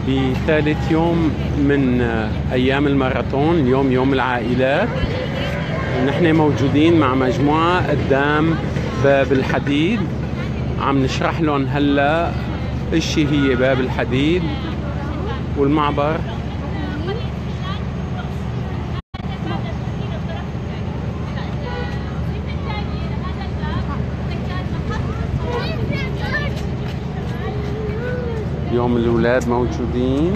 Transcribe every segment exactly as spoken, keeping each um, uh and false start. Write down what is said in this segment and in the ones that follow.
بثالث يوم من أيام الماراثون، اليوم يوم العائلات. نحن موجودين مع مجموعة قدام باب الحديد، عم نشرح لهم هلا ايش هي باب الحديد والمعبر. اليوم الأولاد موجودين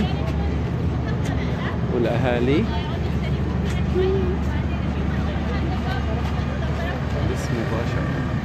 والأهالي. بسم مباشر.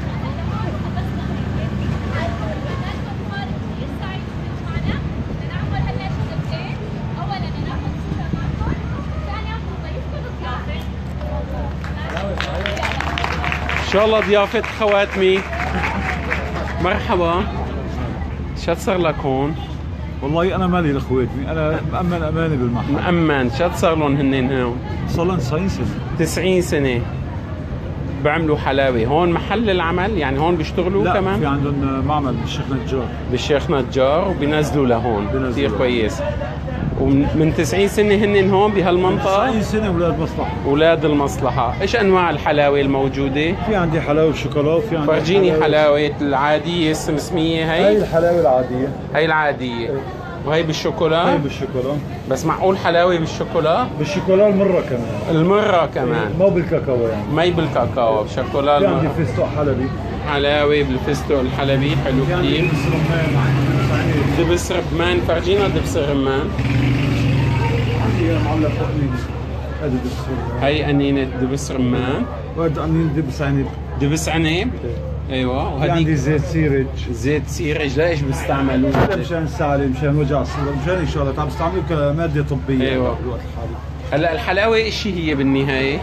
إن شاء الله ضيافة خواتمي. مرحبا. شو صار لك هون؟ والله انا مالي لاخواتي، انا مأمن امانه بالمحل. مأمن. شو صار لهم هنين هون؟ صار لهم تسعين سنه. تسعين سنة بعملوا حلاوة. هون محل العمل يعني هون بيشتغلوا؟ لا كمان في عندهم معمل بالشيخ نجار. بالشيخ نجار وبينزلوا لهون. بينزلوا كثير كويس. ومن تسعين سنة هن هون بهالمنطقة؟ تسعين سنه اولاد مصلحه. اولاد المصلحة. ايش انواع الحلاوة الموجودة؟ في عندي حلاوه شوكولا وفي عندي فرجيني حلاوة العادية السمسمية. هي هي الحلاوه العاديه. هي العادية. وهي بالشوكولا؟ هي بالشوكولا. بس معقول حلاوة بالشوكولا؟ بالشوكولا المره كمان. المرة كمان. مو بالكاكاو يعني. مي بالكاكاو، بالشوكولا في المرة. عندي فستق حلبي. حلاوة بالفستق الحلبي حلو كثير. دبس رمان. فرجينا دبس الرمان. عندي معلق قنينه. هذا دبس رمان. هي قنينة دبس رمان. وهذا قنينه دبس عنب. دبس عنب. ايوه. وهذيك عندي زيت سيرج. زيت سيرج. لايش بيستعملوه؟ مشان السعلة، مشان وجع الصدر، مشان هيك شغلات عم بيستعملوه كماده طبيه. ايوه. بالوقت الحالي. هلا الحلاوة ايش هي بالنهاية؟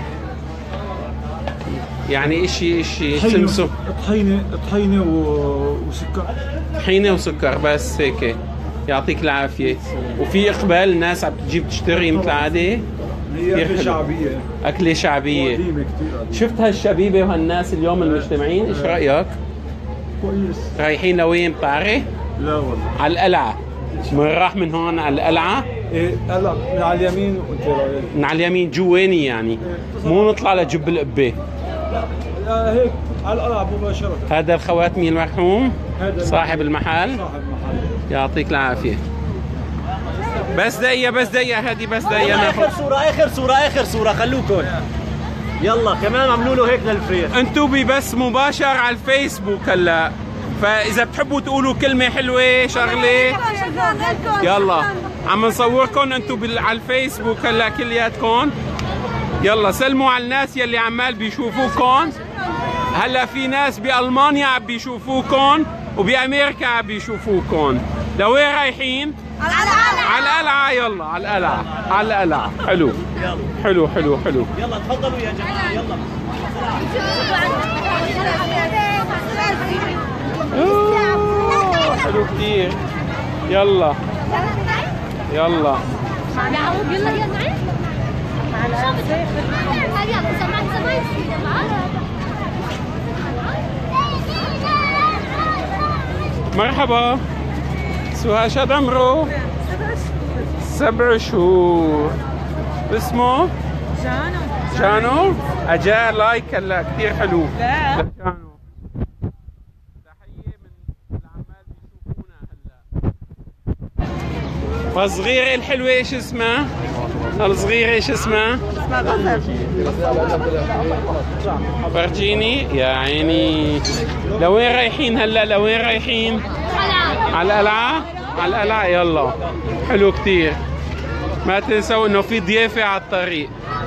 يعني ايش ايش سمسم؟ طحينه طحينه وسكر. طحينة وسكر بس هيك. يعطيك العافية. وفي اقبال الناس عم تجيب تشتري مثل العادة؟ هي أكلة شعبية. أكلة شعبية. قديمة كثير. شفت هالشبيبة وهالناس اليوم المجتمعين، ايش رأيك؟ كويس. رايحين لوين بتعرف؟ لا والله. على القلعة. من راح من هون على القلعة؟ ايه هلا من على اليمين وانت رايح. من على اليمين جواني يعني. مو نطلع لجب القبة. لا لا هيك على القلعة مباشرة. هذا الخواتمي المرحوم صاحب المحل. صاحب المحل. يعطيك العافية. بس دقيقة بس دقيقة هذه بس دقيقة. آخر صورة آخر صورة آخر صورة خلوكم. يلا كمان عملوا له هيك للفريق. انتو ببث مباشر على الفيسبوك هلا، فإذا بتحبوا تقولوا كلمة حلوة شغلة يلا عم نصوركم انتو على الفيسبوك هلا كلياتكم. يلا سلموا على الناس يلي عمال بيشوفوكم. هلا في ناس بألمانيا عم بيشوفوكم وبأمريكا عم بيشوفوكم. لوين رايحين؟ على القلعة. على القلعة. يلا على القلعة. على القلعة. حلو. حلو حلو حلو. يلا تفضلوا يا جماعة. يلا. أوه حلو كثير. يلا يلا. مرحبا. سهى شد عمره؟ سبع شهور. اسمه؟ جانو. جانو؟ اجا لايك هلا كثير حلو. لا. جانو. تحية من العمال بيشوفونا هلا. فالصغيرة الحلوة ايش اسمها؟ الصغيرة ايش اسمها؟ اسمها بخر. فرجيني يا عيني. لوين رايحين هلا؟ لوين رايحين؟ على القلعة. على القلعة. يلا حلو كتير. ما تنسوا انه في ضيافة على الطريق.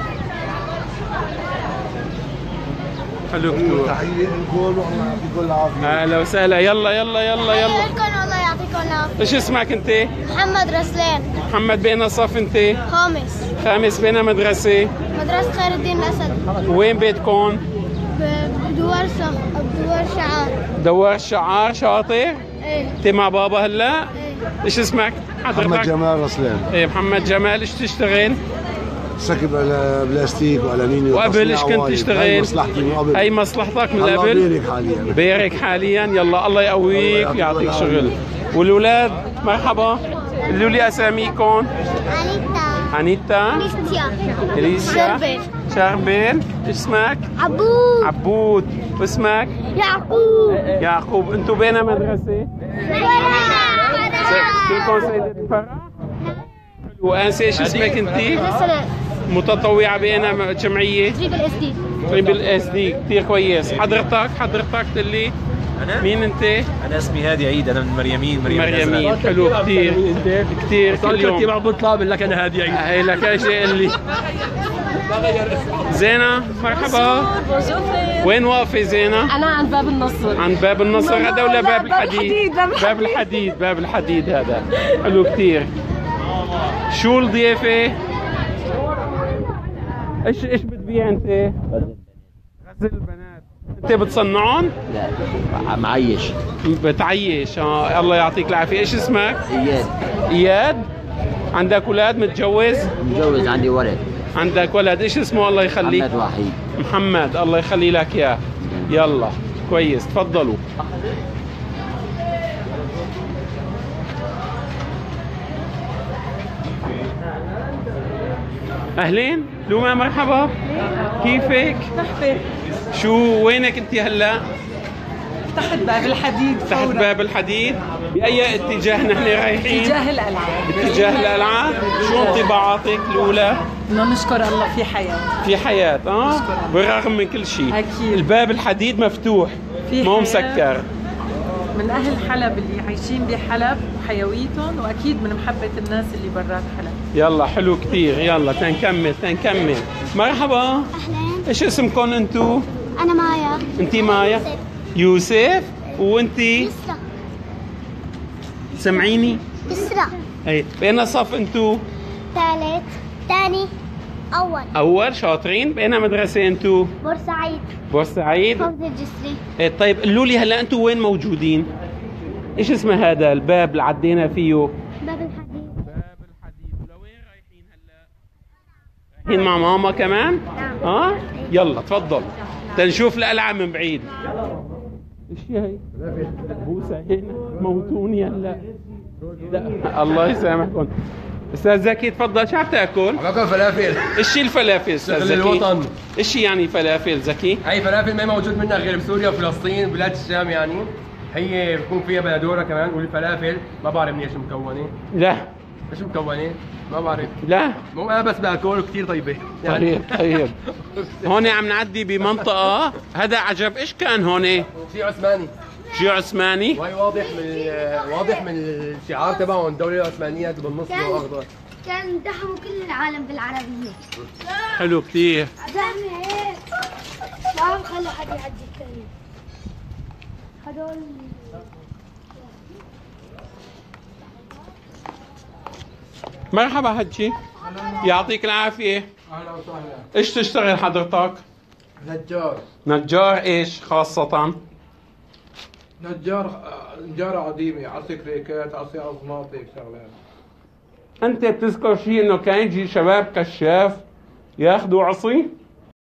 حلو كتير. تحية الجول والله يعطيكم العافية. اهلا وسهلا. يلا يلا يلا يلا. والله يعطيكم العافية. ايش اسمك انت؟ محمد رسلان. محمد بين صف انت؟ خامس. خامس. بين مدرسة؟ مدرسة خير الدين الأسد. وين بيتكم؟ بدوار صخ بدوار شعار. دوار شعار. شاطر؟ ايه. انت مع بابا هلا؟ ايه. ايش اسمك؟ حضرتك؟ محمد جمال رسلان. ايه محمد جمال. ايش تشتغل؟ سكب على بلاستيك والانينيوم. وقبل ايش كنت تشتغل؟ هي مصلحتي من قبل. هي مصلحتك من الله قبل؟ بيرك حاليا. بيرك حاليا. يلا الله يقويك ويعطيك شغل. والولاد مرحبا. قولوا لي اساميكم. أنيتا انيتا، كريستيان اليسيا، شربل شربل. ايش اسمك؟ عبود عبود. واسمك؟ يعقوب يعقوب. انتوا بين مدرسة؟ كلكم سيدة فرح؟ وانسة ايش اسمك انتي؟ متطوعة بأنا جمعية؟ تريبل اس دي تريبل اس دي. كثير كويس. حضرتك حضرتك تقلي مين انت؟ انا اسمي هادي عيد، انا من مريمين. مريمين. حلو كثير كثير. كل يوم مع بطلاب لك انا هادي عيد. هي لك اي شيء اللي زينة. مرحبا. وين واقفة زينة؟ أنا عند باب النصر. عند باب النصر هذا ولا باب الحديد؟ باب الحديد. باب الحديد هذا. حلو كثير. شو الضيافة؟ ايش ايش بتبيع انت؟ غزل البنات. انت بتصنعهم؟ لا معيش. بتعيش. اه الله يعطيك العافية. ايش اسمك؟ اياد. اياد. عندك اولاد؟ متجوز؟ متجوز، عندي ولد. عندك ولد. ايش اسمه الله يخليك؟ محمد وحيد. محمد الله يخلي لك اياه. يلا كويس. تفضلوا. اهلين لوما. مرحبا. كيفك؟ مرحبا. شو وينك انت هلا؟ تحت باب الحديد. تحت باب الحديد. باي اتجاه نحن رايحين؟ اتجاه القلعة. اتجاه القلعة. شو انطباعاتك الاولى؟ بدنا نشكر الله في حياة. في حياة. اه بالرغم من كل شيء. أكيد. الباب الحديد مفتوح، في ما هو حياة. مسكر. من أهل حلب اللي عايشين بحلب وحيويتهم، وأكيد من محبة الناس اللي برات حلب. يلا حلو كثير. يلا تنكمل تنكمل. مرحبا. أهلين ايش اسمكم انتو؟ أنا مايا انتي مايا. يوسف. وانتي؟ يسرا سمعيني. يسرا اي بين صف انتو؟ ثالث ثاني أول اول. شاطرين. بين مدرسة انتو؟ بورسعيد بورسعيد. حفظ الجسري. ايه طيب قولوا لي هلا انتو وين موجودين؟ ايش اسمه هذا الباب اللي عدينا فيه؟ باب الحديد. باب الحديد. ولوين رايحين هلا؟ رايحين مع ماما كمان؟ نعم. اه يلا تفضل تنشوف القلعة من بعيد. ايش هي؟ بوسة هنا موتوني هلا. لا الله يسامحكم. استاذ زكي تفضل. شو عم تاكل؟ عم باكل فلافل. ايش هي الفلافل استاذ شغل زكي؟ الوطن. ايش يعني فلافل زكي؟ هي فلافل ما موجود منها غير بسوريا وفلسطين وبلاد الشام يعني. هي بكون فيها بندوره كمان. والفلافل ما بعرف منين شو مكونه. لا ايش مكونه؟ ما بعرف. لا مو انا بس باكل وكثير طيبه يعني. طيب طيب. هون عم نعدي بمنطقة. هذا عجب. ايش كان هون؟ شيء عثماني. شيء عثماني. وهي واضح من واضح من الشعار تبعهم الدولة العثمانية بالنص لونه اخضر. كان دحموا كل العالم بالعربية. حلو كثير. دحمي هيك. ما خلوا حد يعدي الثاني. هدول مرحبا حجي. يعطيك العافية. اهلا وسهلا. ايش تشتغل حضرتك؟ نجار. نجار. ايش خاصة؟ نجار نجارة عظيمة. عصي كريكات، عصي أزماط، هيك شغلات. انت بتذكر شيء انه كان يجي شباب كشاف ياخذوا عصي؟